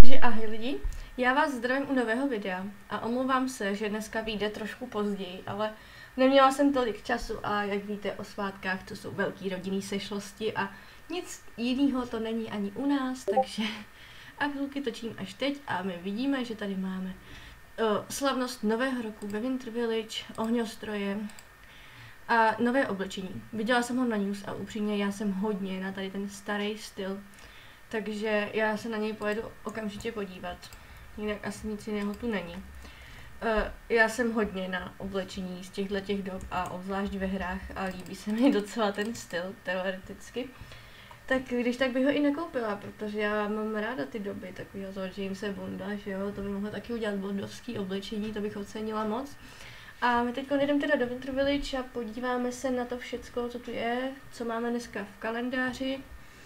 Takže ahoj lidi, já vás zdravím u nového videa a omlouvám se, že dneska vyjde trošku později, ale neměla jsem tolik času a jak víte o svátkách to jsou velký rodinný sešlosti a nic jiného to není ani u nás, takže aktuálky točím až teď a my vidíme, že tady máme slavnost nového roku ve Winter Village, ohňostroje a nové oblečení. Viděla jsem ho na news a upřímně já jsem hodně na tady ten starý styl. Takže já se na něj pojedu okamžitě podívat. Jinak asi nic jiného tu není. Já jsem hodně na oblečení z těchto dob a obzvlášť ve hrách a líbí se mi docela ten styl, teoreticky. Tak když tak bych ho i nekoupila, protože já mám ráda ty doby, takového toho Jamese Bonda, že jo, to by mohlo taky udělat bondovský oblečení, to bych ocenila moc. A my teď jdeme teda do Winter Village a podíváme se na to všecko, co tu je, co máme dneska v kalendáři.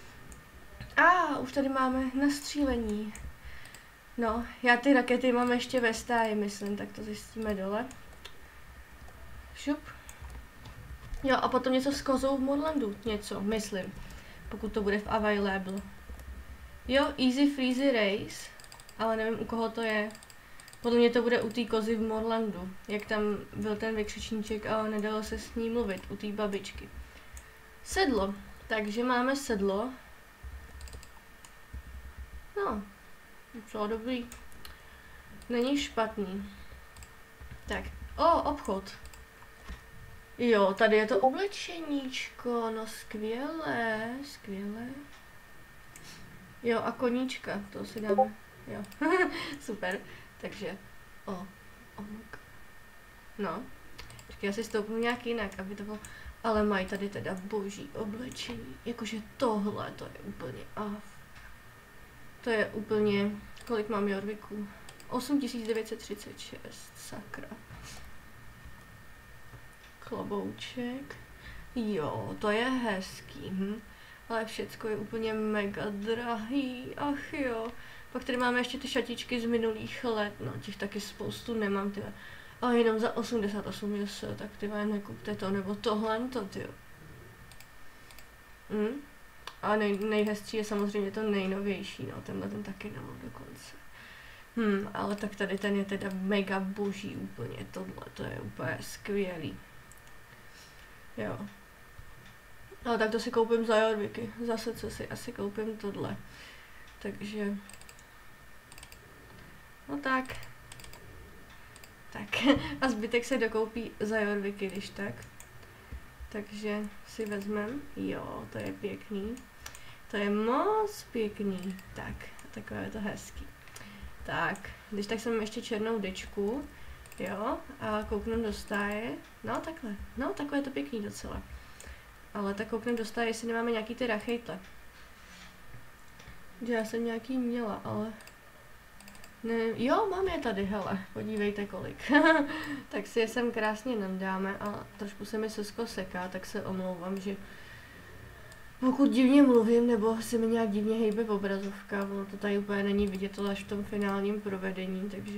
Už tady máme nastřílení. No, já ty rakety mám ještě ve stáji, myslím, tak to zjistíme dole. Šup. Jo, a potom něco s kozou v Morlandu, něco, myslím. Pokud to bude v available. Jo, Easy Freezy Race, ale nevím, u koho to je. Podle mě to bude u té kozy v Morlandu, jak tam byl ten vykřičníček, ale nedalo se s ní mluvit, u té babičky. Sedlo, takže máme sedlo. No, docela dobrý. Není špatný. Tak, obchod. Jo, tady je to oblečeníčko, no skvělé, skvělé. Jo, a koníčka, to si dáme, jo, super. Takže, no, počkej, já si stoupnu nějak jinak, aby to bylo, ale mají tady teda boží oblečení, jakože tohle, to je úplně to je úplně, kolik mám Jorviků? 8936, sakra. Klobouček. Jo, to je hezký, ale všecko je úplně mega drahý, ach jo. Pak tady máme ještě ty šatičky z minulých let, no těch taky spoustu nemám, tyhle. A jenom za 88 jse, tak tyhle nekupte to, nebo tohle to, tyjo. A nejhezčí je samozřejmě to nejnovější, no, tenhle ten taky nemám dokonce. Ale tak tady ten je teda mega boží úplně, tohle, to je úplně skvělý. Jo. No tak to si koupím za Jorviky, zase co si asi koupím tohle. Takže... No tak. Tak, a zbytek se dokoupí za Jorviky, když tak. Takže si vezmem, jo, to je pěkný. To je moc pěkný. Tak, takové je to hezký. Tak, když tak jsem ještě černou dečku, jo, a kouknu do stáje. No takhle, no takhle je to pěkný docela. Ale tak kouknu do stáje, jestli nemáme nějaký ty rachejtle. Že já jsem nějaký měla, ale... Ne, jo, mám je tady, hele, podívejte kolik. Tak si je sem krásně nandáme a trošku se mi sesko seká, tak se omlouvám, že pokud divně mluvím, nebo se mi nějak divně hejbe obrazovka, ono to tady úplně není vidět, to až v tom finálním provedení, takže...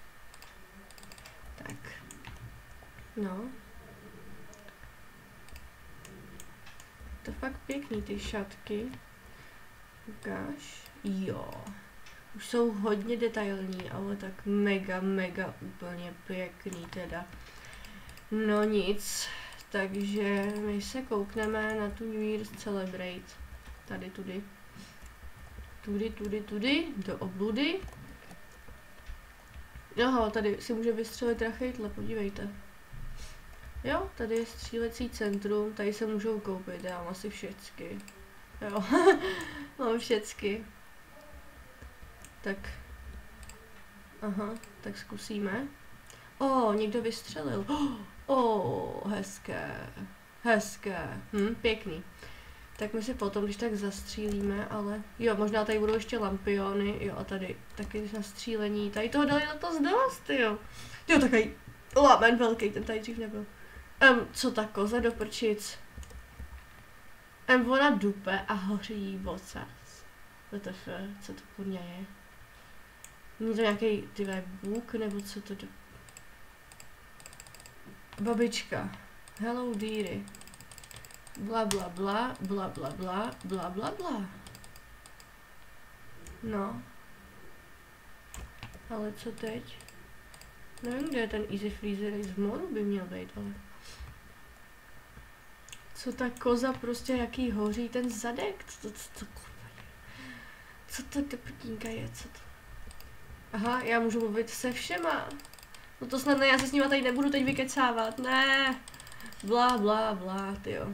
Tak. No. To fakt pěkný, ty šatky. Ukáž. Jo. Už jsou hodně detailní, ale tak mega úplně pěkný teda. No nic, takže my se koukneme na tu New Year's Celebrate. Tady tudy. Tudy, do obludy. Aha, tady si může vystřelit rachejtle, podívejte. Jo, tady je střílecí centrum, tady se můžou koupit, já mám asi všecky. Jo, mám všecky. Tak, aha, tak zkusíme. Někdo vystřelil. Hezké, hezké, pěkný. Tak my si potom, když tak zastřílíme, ale jo, možná tady budou ještě lampiony, jo, a tady taky zastřílení. Tady toho dali letos dost, jo. Jo, takový lamen velký, ten tady dřív nebyl. Co ta koza do prčic? Ona dupe a hoří jí ocas. WTF, co to kurňa je? Není to nějaký bůk, nebo co to do... Babička. Hello dearie. Bla bla bla, bla bla bla, bla bla bla. No. Ale co teď? Nevím, kde je ten Easy Freezer Race, v moru by měl být, ale... Co ta koza prostě, jaký hoří ten zadek? Co to deprdínka je, co to? Aha, já můžu mluvit se všema. No to snad ne, já se s nima tady nebudu teď vykecávat, ne. Blá, blá, blá, tyjo.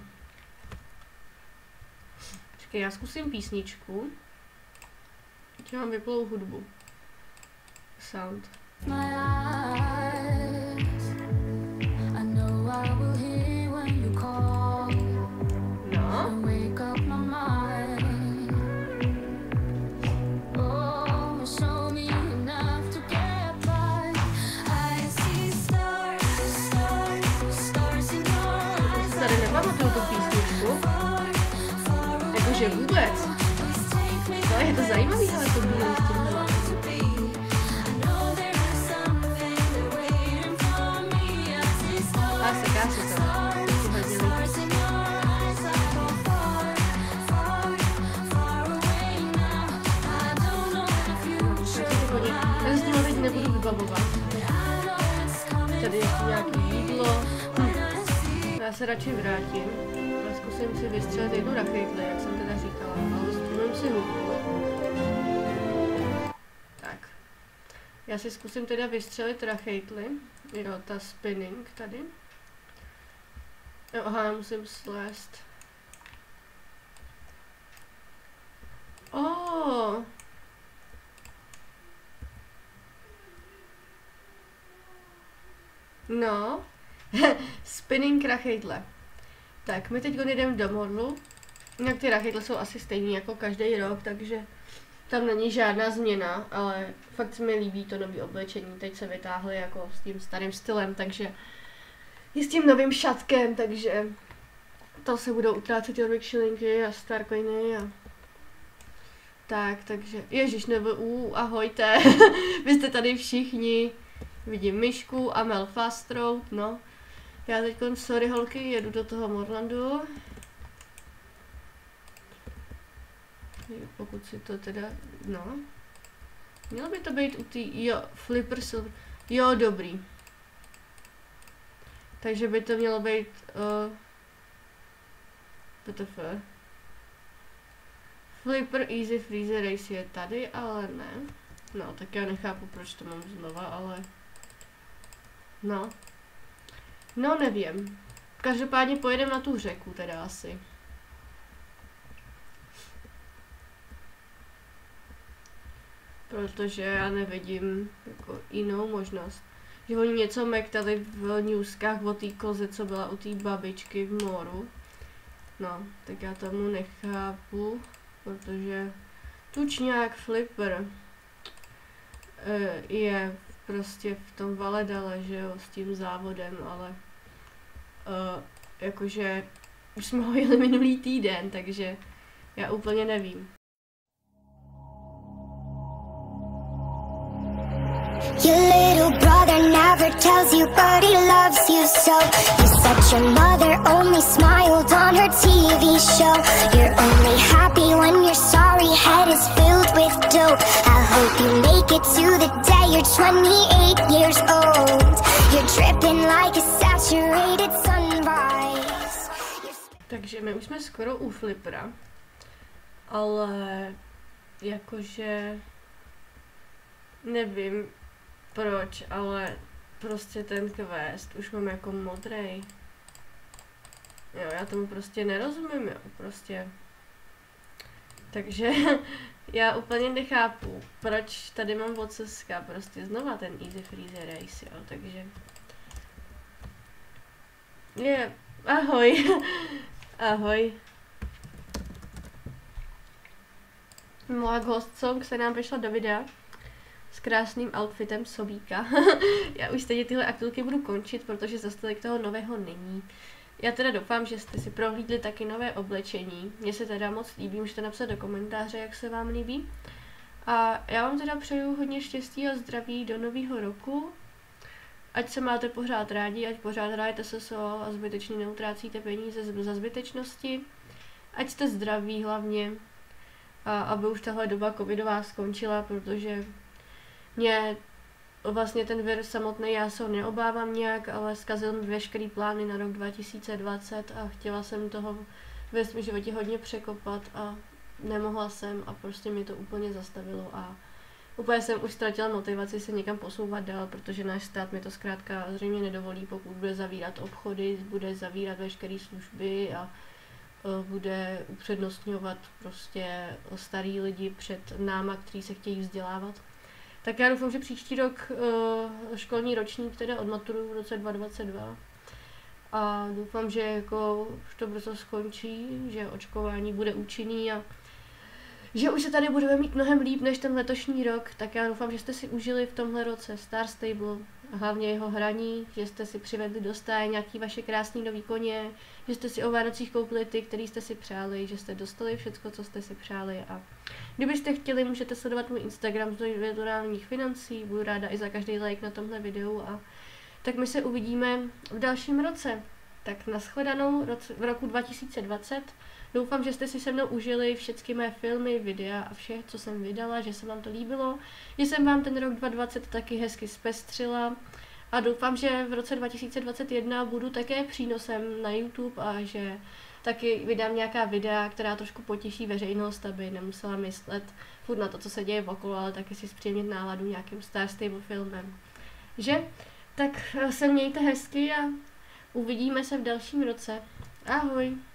Počkej, já zkusím písničku. Teď mám vyplou hudbu. Sound. Jakože vůbec. No, je to zajímavý, ale to bylo s tímhle. A seká se to. Já s tím teď nebudu vybavovat. Tady je nějaké jídlo. Já se radši vrátím. Zkusím si vystřelit jednu raketli, jak jsem teda říkala, ale zkusím si hudbu. Tak. Já si zkusím teda vystřelit raketli. Jo, ta spinning tady. Jo, aha, já musím slézt. Oh. No. Spinning raketli. Tak, my teď jdeme do modlu. Jinak ty raketly jsou asi stejný jako každý rok, takže tam není žádná změna, ale fakt se mi líbí to nový oblečení. Teď se vytáhly jako s tím starým stylem, takže i s tím novým šatkem, takže to se budou utrácet Jorvik šilinky a Starcoiny a tak, takže ježiš, nebo ahojte, vy jste tady všichni. Vidím Myšku a Mel Fast Road, no. Já teď, sorry holky, jedu do toho Morlandu. Pokud si to teda, no. Mělo by to být u tý, jo, Flipper Silver, jo, dobrý. Takže by to mělo být, WTF. Flipper Easy Freezer Race je tady, ale ne. No, tak já nechápu, proč to mám znova, ale... No. No, nevím. Každopádně pojedeme na tu řeku teda asi. Protože já nevidím jako jinou možnost. Že oni něco mektali v newskách o té koze, co byla u té babičky v moru. No, tak já tomu nechápu, protože tučňák Flipper je prostě v tom Valedale, že jo, s tím závodem, ale jakože už jsme ho jeli minulý týden, takže já úplně nevím. Your little brother never tells you, but he loves you so. You said your mother only smiled on her TV show. You're only happy when your sorry head is filled with dope. I hope you make it to the day you're 28 years old. You're dripping like a saturated sunrise. Takže my už jsme skoro u Flippera, ale jakože nevím proč, ale prostě ten quest už mám jako modrej. Jo, já tomu prostě nerozumím, jo, prostě. Takže já úplně nechápu, proč tady mám od Seska prostě znova ten Easy Freezer Race, jo, takže. Je, ahoj, ahoj. Moja Ghost Song se nám vyšla do videa s krásným outfitem Sobíka. Já už stejně tyhle aktuálky budu končit, protože zase tolik toho nového není. Já teda doufám, že jste si prohlídli taky nové oblečení. Mně se teda moc líbí, můžete napsat do komentáře, jak se vám líbí. A já vám teda přeju hodně štěstí a zdraví do nového roku. Ať se máte pořád rádi, ať pořád hrajete SSO a zbytečně neutrácíte peníze za zbytečnosti. Ať jste zdraví hlavně. A aby už tahle doba covidová skončila, protože mě vlastně ten vir samotný, já se ho neobávám nějak, ale zkazil mi veškerý plány na rok 2020 a chtěla jsem toho ve svém životě hodně překopat a nemohla jsem a prostě mě to úplně zastavilo a úplně jsem už ztratila motivaci se někam posouvat dál, protože náš stát mi to zkrátka zřejmě nedovolí, pokud bude zavírat obchody, bude zavírat veškeré služby a bude upřednostňovat prostě starý lidi před náma, kteří se chtějí vzdělávat. Tak já doufám, že příští rok školní ročník teda odmaturuju v roce 2022 a doufám, že jako už to brzo skončí, že očkování bude účinný a že už se tady budeme mít mnohem líp než ten letošní rok, tak já doufám, že jste si užili v tomhle roce Star Stable a hlavně jeho hraní, že jste si přivedli do stáje nějaký vaše krásný nový koně, že jste si o Vánocích koupili ty, který jste si přáli, že jste dostali všecko, co jste si přáli a kdybyste chtěli, můžete sledovat můj Instagram z virtuálních financí, budu ráda i za každý like na tomhle videu a tak my se uvidíme v dalším roce. Tak nashledanou v roku 2020. Doufám, že jste si se mnou užili všechny mé filmy, videa a vše, co jsem vydala, že se vám to líbilo, že jsem vám ten rok 2020 taky hezky zpestřila a doufám, že v roce 2021 budu také přínosem na YouTube a že taky vydám nějaká videa, která trošku potěší veřejnost, aby nemusela myslet furt na to, co se děje okolo, ale taky si zpříjemnit náladu nějakým Star Stable filmem. Že? Tak se mějte hezky a uvidíme se v dalším roce. Ahoj!